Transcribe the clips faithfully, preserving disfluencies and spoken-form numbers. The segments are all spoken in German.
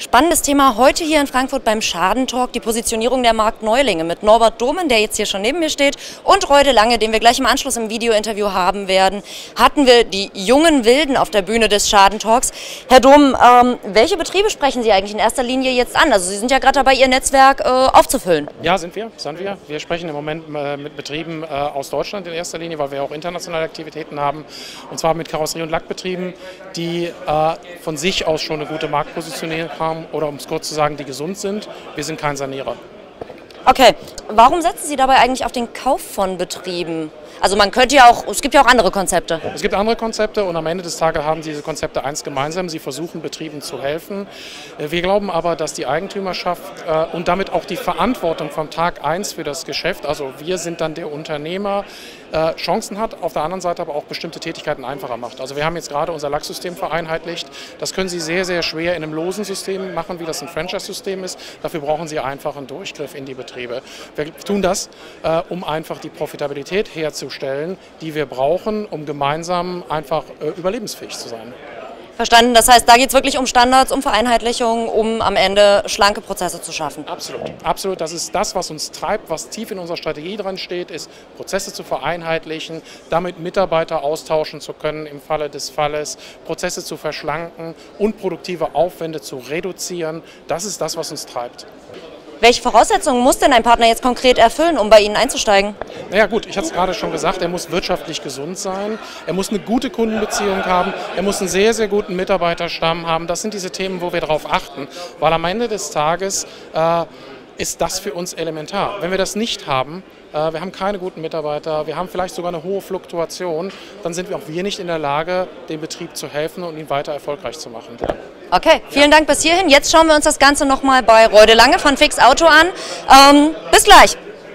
Spannendes Thema heute hier in Frankfurt beim Schadentalk, die Positionierung der Marktneulinge mit Norbert Dohmen, der jetzt hier schon neben mir steht, und Reude Lange, den wir gleich im Anschluss im Videointerview haben werden, hatten wir die jungen Wilden auf der Bühne des Schadentalks. Herr Dohmen, ähm, welche Betriebe sprechen Sie eigentlich in erster Linie jetzt an? Also Sie sind ja gerade dabei, Ihr Netzwerk äh, aufzufüllen. Ja, sind wir, sind wir. Wir sprechen im Moment äh, mit Betrieben äh, aus Deutschland in erster Linie, weil wir auch internationale Aktivitäten haben. Und zwar mit Karosserie- und Lackbetrieben, die äh, von sich aus schon eine gute Marktpositionierung haben oder um es kurz zu sagen, die gesund sind. Wir sind kein Sanierer. Okay, warum setzen Sie dabei eigentlich auf den Kauf von Betrieben? Also man könnte ja auch, es gibt ja auch andere Konzepte. Es gibt andere Konzepte und am Ende des Tages haben diese Konzepte eins gemeinsam. Sie versuchen Betrieben zu helfen. Wir glauben aber, dass die Eigentümerschaft äh, und damit auch die Verantwortung vom Tag eins für das Geschäft, also wir sind dann der Unternehmer, äh, Chancen hat, auf der anderen Seite aber auch bestimmte Tätigkeiten einfacher macht. Also wir haben jetzt gerade unser Lacksystem vereinheitlicht. Das können Sie sehr, sehr schwer in einem losen System machen, wie das ein Franchise-System ist. Dafür brauchen Sie einfach einen Durchgriff in die Betriebe. Wir tun das, äh, um einfach die Profitabilität herzustellen, die wir brauchen, um gemeinsam einfach äh, überlebensfähig zu sein. Verstanden. Das heißt, da geht es wirklich um Standards, um Vereinheitlichung, um am Ende schlanke Prozesse zu schaffen. Absolut. Absolut. Das ist das, was uns treibt, was tief in unserer Strategie dran steht, ist, Prozesse zu vereinheitlichen, damit Mitarbeiter austauschen zu können im Falle des Falles, Prozesse zu verschlanken und produktive Aufwände zu reduzieren. Das ist das, was uns treibt. Welche Voraussetzungen muss denn ein Partner jetzt konkret erfüllen, um bei Ihnen einzusteigen? Naja gut, ich hatte es gerade schon gesagt, er muss wirtschaftlich gesund sein, er muss eine gute Kundenbeziehung haben, er muss einen sehr, sehr guten Mitarbeiterstamm haben. Das sind diese Themen, wo wir darauf achten, weil am Ende des Tages äh, ist das für uns elementar. Wenn wir das nicht haben, äh, wir haben keine guten Mitarbeiter, wir haben vielleicht sogar eine hohe Fluktuation, dann sind wir auch wir nicht in der Lage, dem Betrieb zu helfen und ihn weiter erfolgreich zu machen. Okay, vielen Dank bis hierhin. Jetzt schauen wir uns das Ganze nochmal bei Reude Lange von Fix Auto an. Ähm, bis gleich.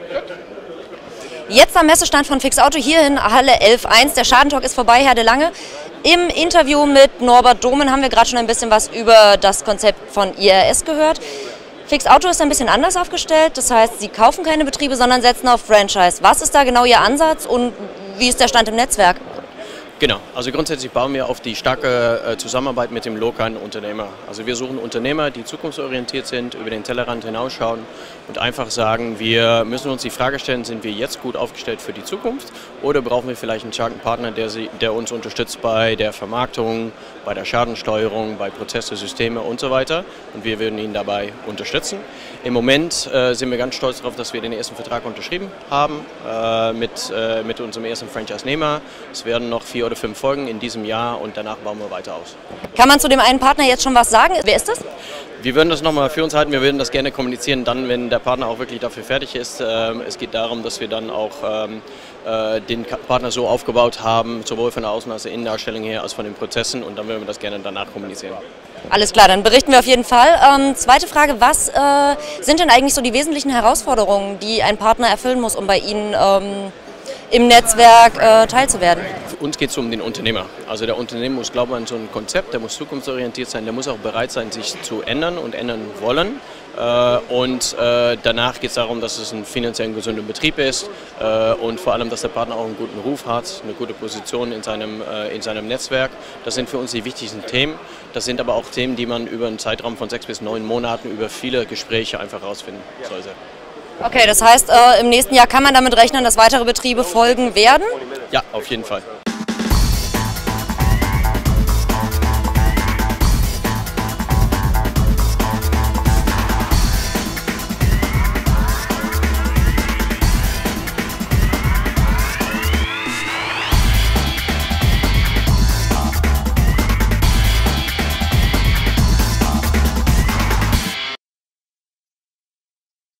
Jetzt am Messestand von Fix Auto hier in Halle elf eins. Der Schadentalk ist vorbei, Herr de Lange. Im Interview mit Norbert Dohmen haben wir gerade schon ein bisschen was über das Konzept von I R S gehört. Fix Auto ist ein bisschen anders aufgestellt. Das heißt, Sie kaufen keine Betriebe, sondern setzen auf Franchise. Was ist da genau Ihr Ansatz und wie ist der Stand im Netzwerk? Genau, also grundsätzlich bauen wir auf die starke äh, Zusammenarbeit mit dem lokalen Unternehmer. Also wir suchen Unternehmer, die zukunftsorientiert sind, über den Tellerrand hinausschauen und einfach sagen, wir müssen uns die Frage stellen, sind wir jetzt gut aufgestellt für die Zukunft oder brauchen wir vielleicht einen starken Partner, der, sie, der uns unterstützt bei der Vermarktung, bei der Schadensteuerung, bei Prozesse, Systeme und so weiter, und wir würden ihn dabei unterstützen. Im Moment äh, sind wir ganz stolz darauf, dass wir den ersten Vertrag unterschrieben haben äh, mit, äh, mit unserem ersten Franchise-Nehmer. Es werden noch vier oder fünf Folgen in diesem Jahr und danach bauen wir weiter aus. Kann man zu dem einen Partner jetzt schon was sagen? Wer ist das? Wir würden das nochmal für uns halten, wir würden das gerne kommunizieren, dann, wenn der Partner auch wirklich dafür fertig ist. Ähm, es geht darum, dass wir dann auch ähm, äh, den Partner so aufgebaut haben, sowohl von der Außen- als auch der Innendarstellung her, als von den Prozessen, und dann würden wir das gerne danach kommunizieren. Alles klar, dann berichten wir auf jeden Fall. Ähm, zweite Frage, was äh, sind denn eigentlich so die wesentlichen Herausforderungen, die ein Partner erfüllen muss, um bei Ihnen ähm, im Netzwerk äh, teilzuwerden? Für uns geht es um den Unternehmer. Also der Unternehmer muss glauben an so ein Konzept, der muss zukunftsorientiert sein, der muss auch bereit sein, sich zu ändern und ändern wollen. Äh, und äh, danach geht es darum, dass es ein finanziell gesunder Betrieb ist äh, und vor allem, dass der Partner auch einen guten Ruf hat, eine gute Position in seinem, äh, in seinem Netzwerk. Das sind für uns die wichtigsten Themen. Das sind aber auch Themen, die man über einen Zeitraum von sechs bis neun Monaten über viele Gespräche einfach herausfinden sollte. Okay, das heißt, äh, im nächsten Jahr kann man damit rechnen, dass weitere Betriebe folgen werden? Ja, auf jeden Fall.